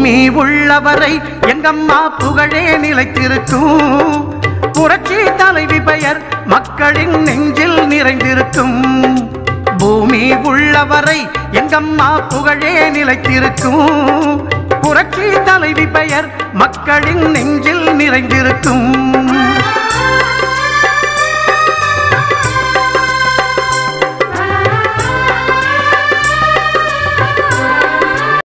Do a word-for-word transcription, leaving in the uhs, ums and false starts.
பூமி உள்ளவரை எங்கம்மா புகழே நிலைத்திருக்கும். புரட்சி தலைவி பெயர் மக்களின் நெஞ்சில் நிறைந்திருக்கும். பூமி உள்ளவரை எங்கம்மா புகழே நிலைத்திருக்கும். புரட்சி தலைவி பெயர் மக்களின் நெஞ்சில் நிறைந்திருக்கும்.